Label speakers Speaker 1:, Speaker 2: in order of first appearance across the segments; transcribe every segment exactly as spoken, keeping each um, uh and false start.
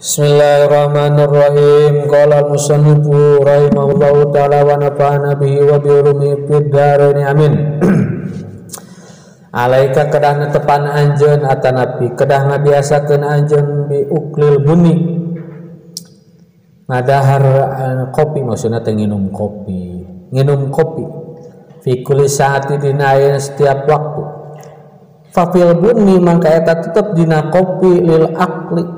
Speaker 1: Bismillahirrahmanirrahim. Qala al-musannifu rahimahullahu ta'ala wa nafa'ana bihi wa bi ulumi fid dharain amin. Alaika kedah netepan anjeun atanapi kedah ngabiasakeun anjeun bi uklil buni ngadahar kopi, maksudna teh nginum kopi nginum kopi fi kulli saati dina aya setiap waktu. Fa fil buni mangka eta tetep dina kopi lil akli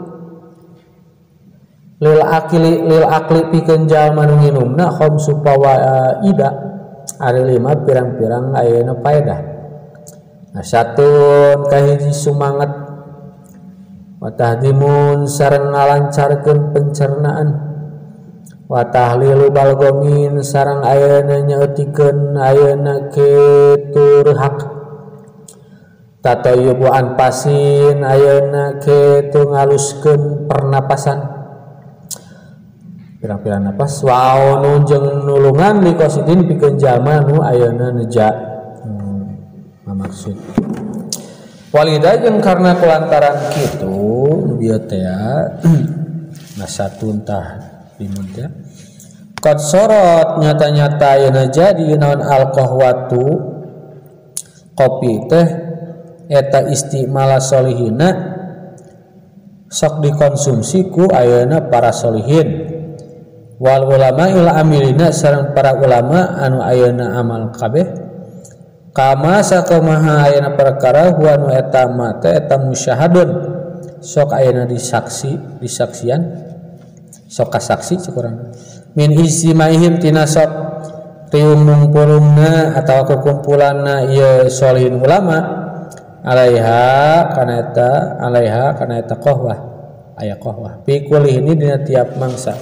Speaker 1: lil akili lil akli pikeun jalma nu nginumna khamsu fawaida ari lima pirang-pirang ayeuna faedah. Nah, satun kahiji sumanget wa tahdimun sareng ngalancarkeun pencernaan wa tahlilu balgomin sareng ayeuna nyaeutikeun ayeuna kitu rehak tatayyubu anpasin ayeuna kitu ngaluskeun pernapasan pirang-pirang napas wa nu jeung nulungan li qasidin pikeun jalma nu ayeuna neja hmm, maksud walida jeung karena kulantaran kitu bieu teh nasatun tah limun teh qad sorot nyata-nyata ayeuna jadi naon alqahwatu kopi teh eta istimala solihina sok dikonsumsi ku ayeuna para solihin wal ulama il amilina sareng para ulama anu ayeuna amal kabeh kama sakumaha ayeuna perkara huwa nu eta mate eta musyahadun sok ayeuna disaksi disaksian sok kasaksi cukuran min istimaihim tina sok riung ngumpulna atawa kukumpulanna ieu solihin ulama alaiha kana eta alaiha kana eta qahwah aya qahwah fi kulli ini dina tiap mangsa.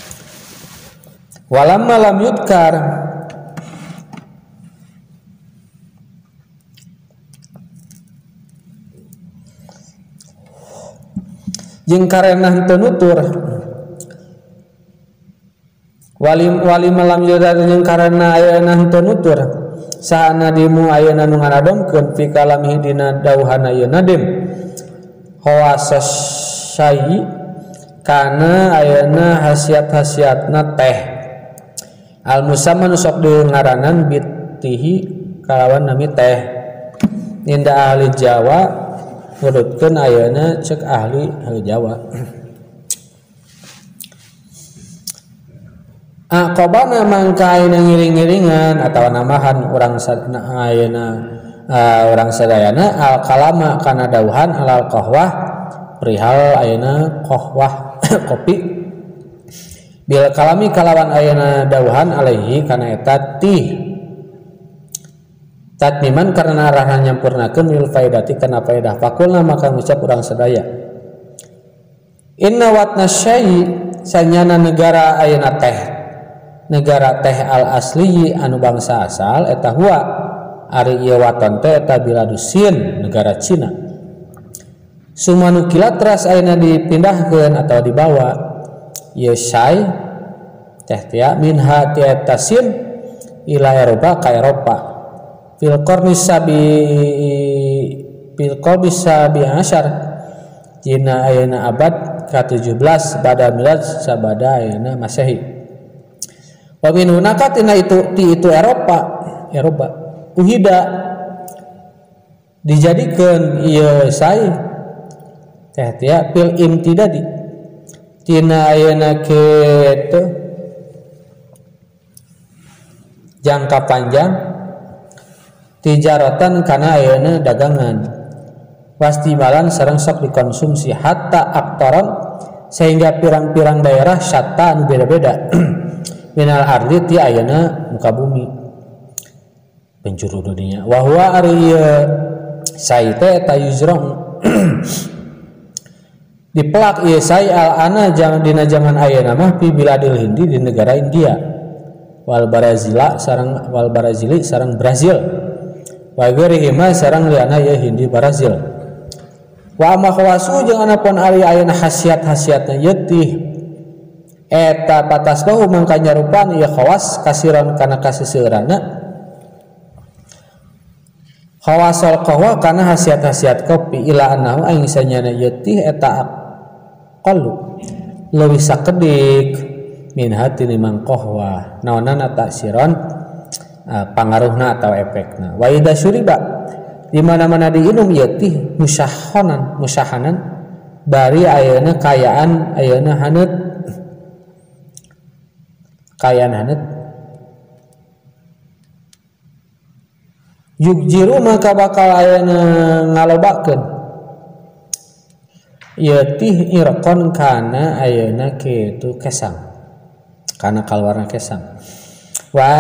Speaker 1: Walamma lam yudkar jeung karena henteu nutur walim walim lam yudkar jeung karena ayeuna henteu nutur saana dimu ayeuna nu ngaradomkeun fi kalamihi dina dauhan ayeuna nadim hawasas syai kana ayeuna hasiat-hasiatna teh al musamman sok ngaranan bitihi kalawan nami teh inda ahli Jawa nurutkeun ayeuna cek ahli ahli Jawa aqabana mangka ayeuna ngiring-ngiringan atawa namahan urang sadana ayeuna uh, urang sadayana al kalama kana dauhan alal qahwah perihal ayeuna qahwah kopi bila kalami kalawan ayeuna dauhan alaihi kana eta tih tatmiman karena arahan nyampurnakeun lil faidati kana faedah fakulna maka ngucap urang sadaya inna watna syai sanyana negara ayeuna teh negara teh al asli anu bangsa asal eta huwa ari ieu waton teh eta biladusin negara Cina sumanu kilat teras ayeuna dipindahkeun atau dibawa ieu syai teh tia minha tiatasin ila Eropa ka Eropa fil qarni sabi fil qarni sabi asyar dina ayeuna abad ka tujuh belas bada milad sabada ayeuna Masehi wa min hunaka tina itu ti itu Eropa Eropa uhida dijadikeun ieu sai teh tia fil imtidadi tina ayeuna kitu jangka panjang tijaratan kana ayeuna dagangan pastimalan sareng sok dikonsumsi hatta aktaran sehingga pirang-pirang daerah syatta anu beda-beda minal ardi ti ayeuna muka bumi penjuru dunia wa huwa ari saite eta yuzrong dipelak ieu sai al ana jangan dina zaman ayeuna mah fi biladil hindi di negara India wal Brazila sareng wal Brazili sareng Brazil wa geurihima sareng liana ieu hindi Brazil wa makhawasu jeung anapun ari ayeuna khasiat-khasiatna ieu tih eta patasbahu mangka nyarupan ieu khawas kasiran kana kasiseuranna khawasal qahwa kana khasiat-khasiat kopi ila annahu aing sanyana ieu tih eta qalu leuwih sakedik min hati nimang qahwa naonana taksiron uh, pangaruhna atau efekna. Wa idza syuriba di mana-mana diinum ieu teh musyahanan musyahanan bari ayeuna kayaan ayeuna haneut kayaan haneut yugjiru maka bakal ayeuna ngalobakeun ieu teh irqon kana ayeuna kitu kesang kana kaluarna kesang wa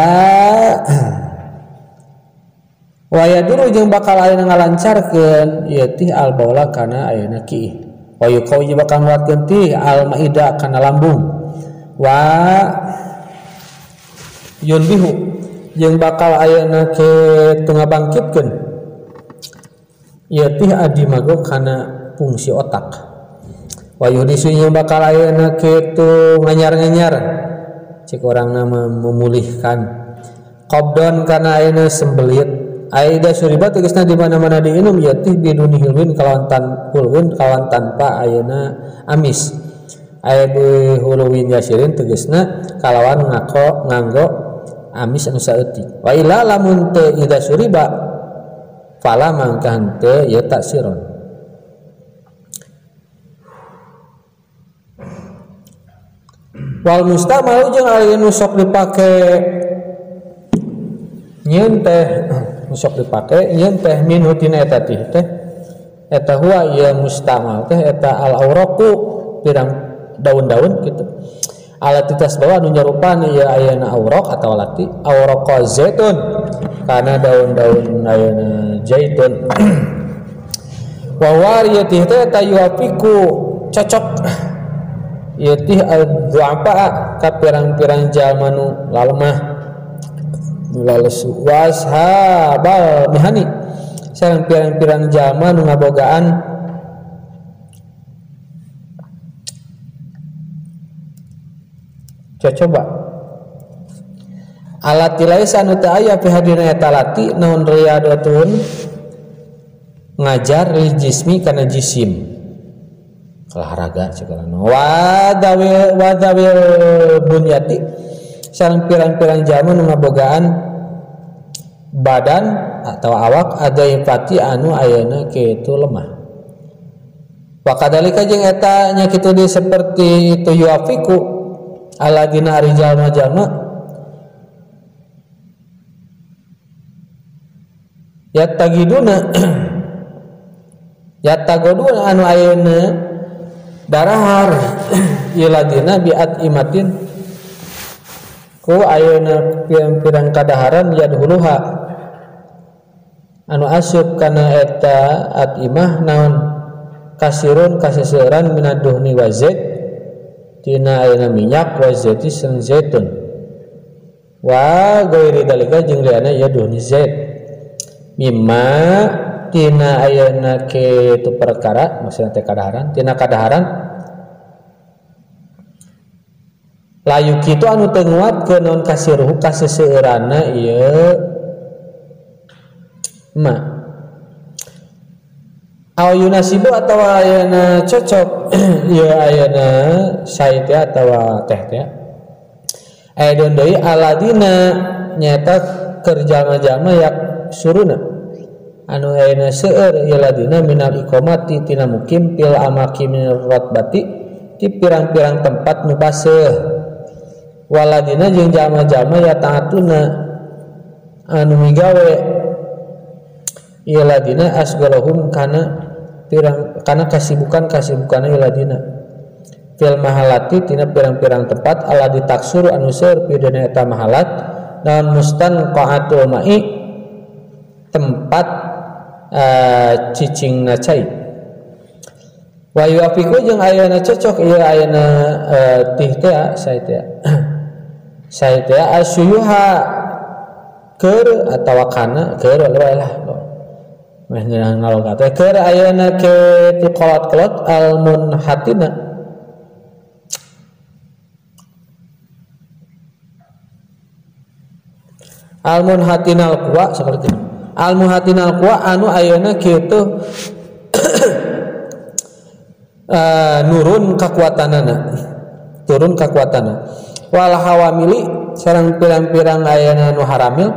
Speaker 1: wa yaduru jeung bakal ayeuna ngalancarkeun ieu teh al baula kana ayeuna kiih wa yuqau jeung bakal nguatkeun teh al maida kana lambung wa yunbihu jeung bakal ayeuna kitu ngabangkitkeun ieu teh adimago kana fungsi otak wa yuhdisu jeung bakal ayeuna kitu nganyar-nganyar cik orang nama memulihkan qabdon kana ayeuna sembelit aida syuribat tegasna di mana-mana diinum yatih biduni hilwin kalawan tan hulwin kalawan tanpa ayeuna amis aya bi hulwin yasirin tegasna kalawan ngako nganggo amis anu saeutik wa ila lamun teu ida syuriba fala mangka henteu ya taksiron wal mustamal jeung anu sok dipake nyeun teh sok dipake nyeun teh minhu tina eta teh teh eta huwa ieu mustamal teh eta al auraqu pirang daun-daun kitu alat titas bawa anu nyarupan ieu ayeuna auraq atawa lati auraqa zaitun kana daun-daun ayeuna zaitun wa wariyati teh eta yuafiku cocok ieu teh ad-du'afa ka pirang-pirang jalma nu lalmah lales washabal mihani sareng pirang-pirang jalma nu ngabogaan coba alat laisa anu teu aya fi hadina eta lati naon riyadatun ngajar lil jismi kana jisim olahraga cegaran wadawil wadawil bunyati sareng pirang-pirang jalma nu ngabogaan badan atau awak ada impati anu ayeuna kitu lemah wa kadalika jeung eta nya kitu di seperti itu yuafiku aladina ari jalma-jalma yattagiduna yattagoduna anu ayeuna darahar iladina biat imatin ku ayeuna pirang-pirang kadaharan yadhuluha anu asup kana eta atimah naon kasirun kaseseuran minaduhni wazait tina ayeuna minyak wazaiti sen zaitun wa gairi dalika jeung liana yaduhni zait mimma tina ayeuna kitu perkara maksudna teh kadaharan tina kadaharan layu kitu anu teu nguatkeun naon kasiruh kaseseuranna ieu ma aw yunasibu atawa ayeuna cocok ieu ayeuna sae teh atawa teh teh aya deui aladina nyata kerjama-jama yak suruna anu ayeuna seueur ieu ladina minal iqamati tina mukim pil amaki min ratbati ti pirang-pirang tempat nu baseuh waladina jeung jalma-jalma ya taatuna anu migawe ieu ladina asgalahum kana pirang kana kasibukan kasibukan ieu ladina fil mahalati tina pirang-pirang tempat aladi taksur anu seueur pidana eta mahalat naon mustanqaatul mai tempat uh, cicingna cai wa yuafiku jeung ayeuna cocok ieu ayeuna uh, tih teh sae teh sae teh asyuha keur atawa kana keur wae lah meh ngaloga teh keur ayeuna ke tu kolot-kolot al munhatina al munhatinal kuwa seperti al munhatinal kuwa anu ayeuna kitu uh, nurun kekuatanana turun kekuatanana wal hawamili sareng pirang-pirang ayana nu haramil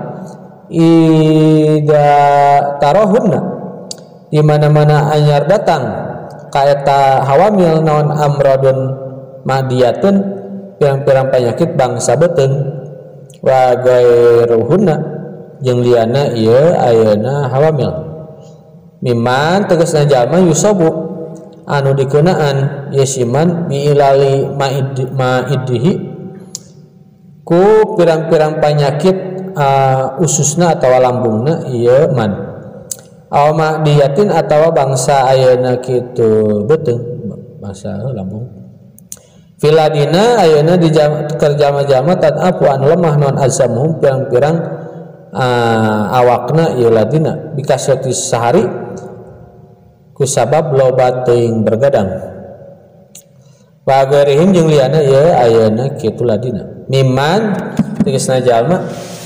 Speaker 1: ida tarohunna di mana-mana anyar datang ka eta hawamil naon amradun madiyatun pirang-pirang penyakit bangsa beuteung wa gairuhunna jeung liana ieu ayeuna hawamil miman tegasna jalma yusabu anu dikeunaan yasiman biilali maidihi ku pirang-pirang penyakit uh, ususna atau lambungna ieu man aw ma'diyatin atawa bangsa ayeuna kitu beuteung bangsa lambung filadina ayeuna di kerjama-jama tadapu anu lemah non azamuhum pirang-pirang uh, awakna ieu ladina bikasati sahari kusabab loba teuing bergadang wa garihim jeung liana ieu ayeuna kitu ladina miman tegasna jalma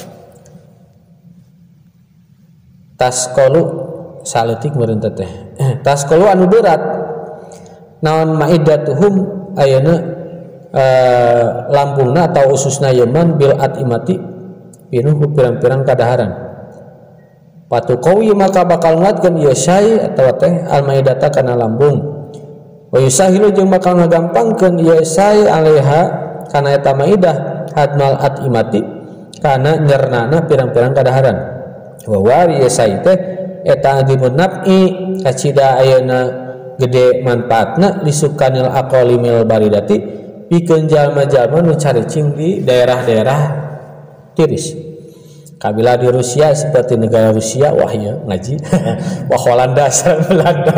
Speaker 1: taskolu saletik meureun teh taskolu anu berat naon maidatuhum ayeuna uh, lambungna atau ususna yeman bil atimati pinuh pirang-pirang kadaharan patu qawi maka bakal nguatkeun ieu syai atawa teh al maidata kana lambung wa yusahilu jeung bakal ngagampangkeun ieu syai alaiha kana eta maidah hadmal atimati kana nyernana pirang-pirang kadaharan wa wari ieu syai teh eta adimun naf'i kacida ayeuna gede manfaatna lisukanil aqalimil baridati pikeun jalma-jalma nu caricing di daerah-daerah tiris kabila di Rusia seperti negara Rusia wah ya ngaji wah Holanda Belanda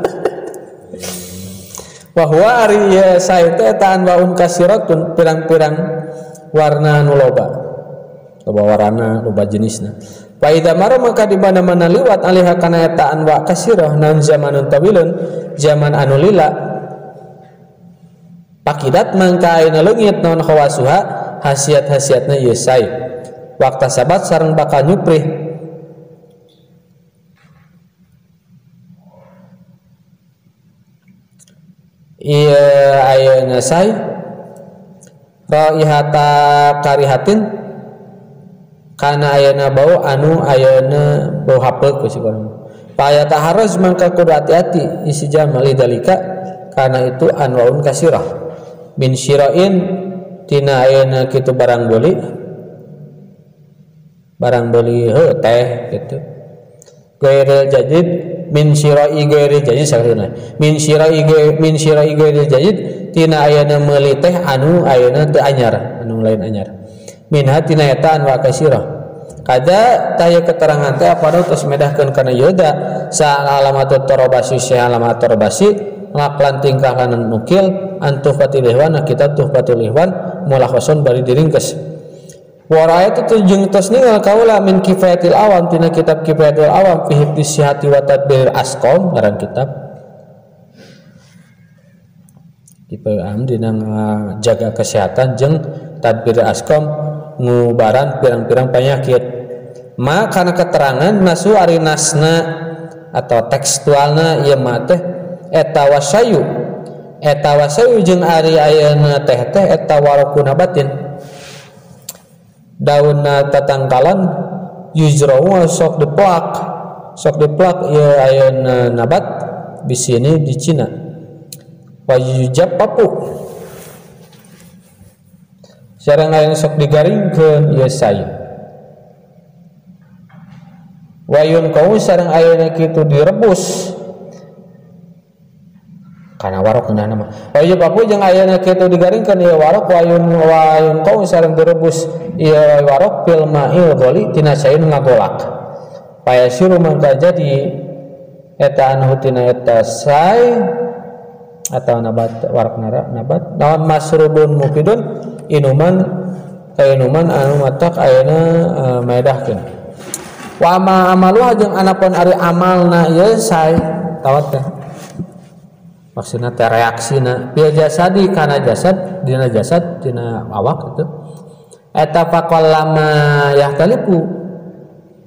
Speaker 1: bahwa ari ya sae teh eta anwaun kasiratun pirang-pirang warna nu loba loba warna loba jenisna fa idza mara maka di mana-mana liwat alaiha kana eta anwa kasirah naun zamanun tawilun zaman anu lila pakidat mangka ayeuna leungit naon khawasuha hasiat-hasiatna ieu sae waktu sabat sareng bakal nyuprih iya ayeuna sae raihata karihatin kana ayeuna bau anu ayeuna bau hapeuk ku sikurang paya taharuz mangka kudu hati-hati isi jamal dalika kana itu anwaun kasirah min syira'in tina ayeuna kitu barang beli barang beli heuh teh gitu gairil jadid min syira'i gairil jadid sakarina min syira'i min syira'i gairil jadid tina ayeuna meuli teh anu ayeuna teu anyar anu lain anyar min hatina eta anu kasirah kada taya keterangan teh apa tos medahkeun kana yoda sa alamatut tarabasi syah alamat tarabasi ngaklan tingkah kana nukil antuh fatilihwan kita tuh fatilihwan mulakhason bari diringkes waraya itu jeung tos ningal kaula min kifayatil awam tina kitab kifayatul awam fi hifdzi sihati wa tadbir asqam ngaran kitab kitab am dina jaga kesehatan jeung tadbir asqam ngubaran pirang-pirang penyakit ma kana keterangan nasu ari nasna atau tekstualna ieu mah teh eta wasayu eta wasayu jeung ari ayeuna teh teh eta warokuna batin daunna tatangkalan yujra'u sok diplak sok diplak ieu ayeuna nabat di sini di Cina wa yujab papu sareng ayeuna sok digaringkeun ieu sae wa yun kau sareng ayeuna kitu direbus kana warok keunana mah wa papu jeung ayeuna kitu digaringkeun ieu warok wa yun wa yun kau sareng direbus ieu warok fil ma'il ghali tina saeun ngagolak payasiru mangka jadi eta anu tina eta sae atau nabat warok nara nabat naon masrubun mufidun inuman kainuman anu matak ayeuna uh, maedahkeun wa ma amalu jeung anapun ari amalna ieu sae tawat teh maksudna teh reaksina bil jasadi kana jasad dina jasad dina awak itu eta faqallama yahtalifu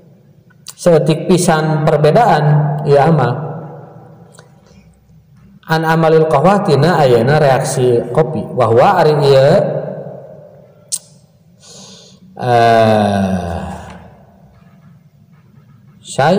Speaker 1: seetik pisan perbedaan ieu amal an amalil qahwah tina ayeuna reaksi kopi bahwa ari ieu eh syai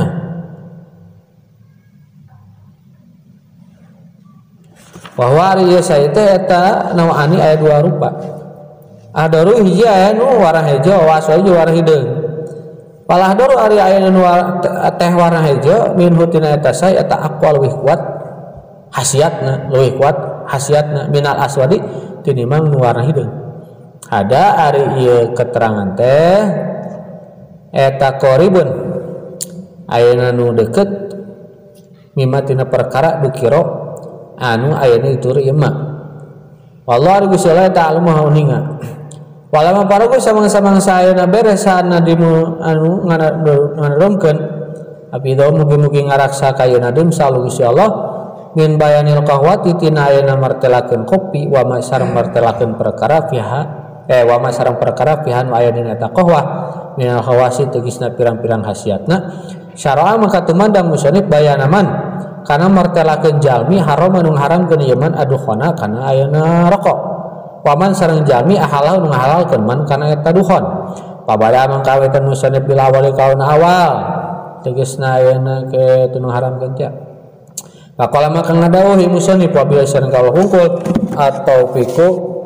Speaker 1: bahwa ari ieu syai teh eta nawaani aya dua rupa. Adaru hiji aya nu warna hejo waso hiji warna hideung. Palah doru ari aya nu teh warna hejo min hutina eta syai eta aqwal leuwih kuat khasiatna leuwih kuat khasiatna minal aswadi tinimbang nu warna hideung. Ada ari ieu keterangan teh eta qoribun ayeuna nu deukeut mimma tina perkara dukiro anu ayeuna dituri ieu mah. Wallahu Gusti Allah ta'ala maha ninga. Walama paragu samang-samang saeuna beres sana dimu anu nganaromkeun abi do mugi-mugi ngaraksa ka ayeuna dim sallu Gusti Allah min bayanil qahwati tina ayeuna martelakeun kopi wa ma sareng martelakeun perkara fiha eh wa ma sareng perkara fiha nu aya dina eta qahwah minal khawasi tegisna pirang-pirang khasiatna syara'a maka tumandang musannif bayanaman kana martelakeun jalmi haram anu haramkeun ieu man adukhona kana ayeuna rokok. Paman sareng jami ahalah nu ngahalalkeun man kana eta dukhon. Pabada mangkawetan musannif bil awali kaun awal tegasna ayeuna ke tunu haramkeun teh. Faqala maka ngadawuhi musannif wa bil sareng kawal hungkul atau fiku